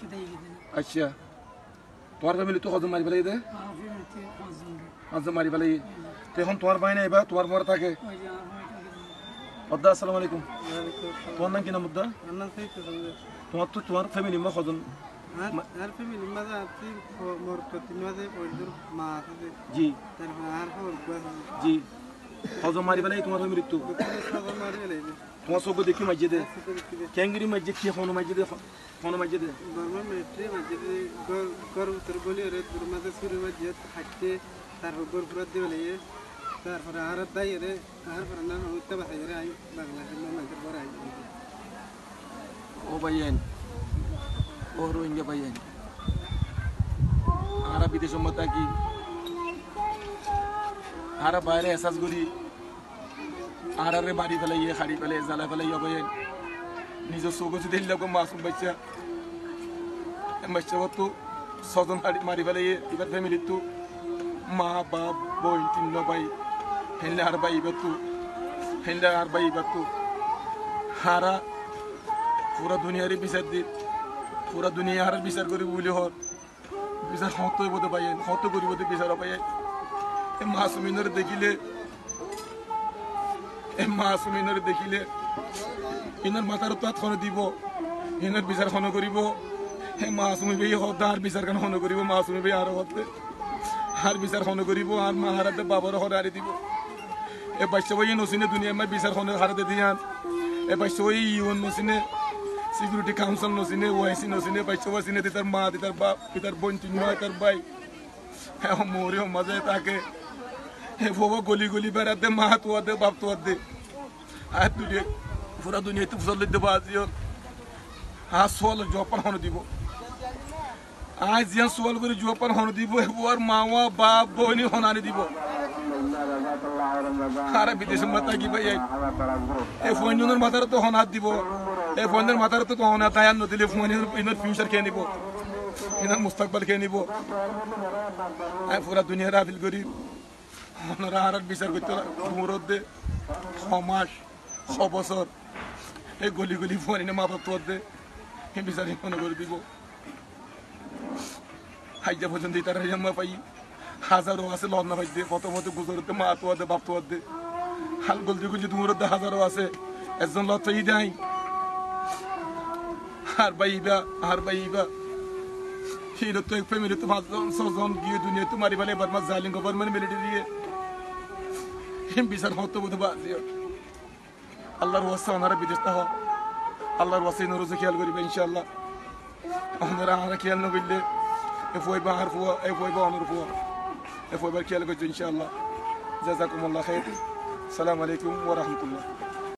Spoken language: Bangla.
আচ্ছা তোমার ফ্যামিলি তো কজন মারি ফেলাই দে পাঁচজন মারি ফেলাই তো এখন তোমার ভাই নাই বা তোমার পরে থাকে মুদ্দা আসসালামু আলাইকুম তোমার নাম কি নাম মুদ্দা তোমার তো তোমার ফ্যামিলি মা কজন আর ফ্যামিলি মাঝে আছি মোর প্রতি মাঝে পড়দুর মা আছে জি তারপর আর হল জি কজন মারি ফেলাই তোমার ফ্যামিলি তো সব মারি ফেলাইছে তোমার সব দেখি মসজিদে ক্যাঙ্গিরি মসজিদ কি কোনো মসজিদে বর্মা মিলিটারি মসজিদে গর উত্তর বলি রে দূর মাঝে সুরি মসজিদ হাঁটতে তারপর গোরপুর দিয়ে ফেলাইছে তারপর আর দাই রে তারপর না উত্তর বাসাই রে আই বাংলাদেশের মানুষের বড় আই ও ভাইয়েন ও রোহিঙ্গা ভাইয়েন আরা বিদেশ মতা কি আরা বাইরে এহসাস করি আরারে বাড়ি ফেলাইয়ে খাড়ি ফেলাই জ্বালা ফেলাইয়া ভাইয়েন নিজের চৌক যদি এলাকা মাসুম বাচ্চা বাচ্চা তো ছজন মারি ফেলাইয়ে এবার ফ্যামিলির তো মা বাপ বোন তিন ভাই হেনলে আর ভাই এবার তো হেনলে আর ভাই এবার তো হারা পুরা দুনিয়ারই বিচার দি পুরা দুনিয়া আর বিচার করি বলে হর বিচার হতই বোধ পাইয়েন হত করিব বিচার পাইয়েন এ মাসুমিনের দেখিলে ইনার মাথার তাত খন দিব ইনার বিচার খন করিব হে মাসুমি ভাই হদার বিচার কেন খন করিব মাসুমি ভাই আর হতে আর বিচার খন করিব আর মা হারাতে বাবার হরারি দিব এ বাচ্চা ভাই নসিনে দুনিয়া মা বিচার খন হারাতে দিয়ান এ বাচ্চা ভাই ইউন নসিনে সিকিউরিটি কাউন্সিল নসিনে ওআইসি নসিনে বাচ্চা বাসিনে তার মা তার বাপ তার বোন তিন ভাই তার ভাই হ্যাঁ মোরে মাঝে তাকে হে বাবা গলি গলি বেড়াতে মা তোয়া দে বাপ তোয়া দে আর দুনিয়া পুরা দুনিয়া তো ফসল দেবো আজিও হ্যাঁ সোল জপান হন দিব আজ যে সোল করে জপান হন দিব আর মাওয়া বাপ বোনি হনানি দিব আরে বিদেশ মাতা কি ভাই এই ফোনের মাথার তো হনাত দিব এই ফোনের মাথার তো হনাত আয়ান নদিলে ফোনের ইনার ফিউচার খেয়ে নিব ইনার মুস্তাকবাল খেয়ে নিব পুরা দুনিয়া রাফিল করি ওনারা আর বিচার করতে মুরত দে 6 মাস 6 বছর এই গলি গলি ফোন এনে মা বাপ তোর দে এই বিচার মনে করে দিব হাইজা পর্যন্ত তারা জন্মা পাই হাজারো আছে লন্না ভাই দে কত মতো গুজরতে মা তোয়া দে বাপ তোয়া দে হাল গলদি গুলি দূর দে হাজারো আছে একজন লতই দেয় আর বাইবা হিরো তো এক ফ্যামিলি তো 5 জন গিয়ে দুনিয়া তো মারি ফেলে এবার মা জালিম গভর্নমেন্ট মিলিটারি দিয়ে বিচার হতো বোধ বাজিও আল্লাহর ওয়াসা ওনারা বিদেশ না হও আল্লাহর ওয়াসা রোজে খেয়াল করিবে ইনশাআল্লাহ ওনারা আমরা খেয়াল না করলে এ ফইবা আর ফুয়া এ ফইবা অনর ফুয়া এ ফইবার খেয়াল করছো ইনশাআল্লাহ জাযাকুমুল্লাহ খাইর আসসালামু আলাইকুম ওয়া রাহমাতুল্লাহ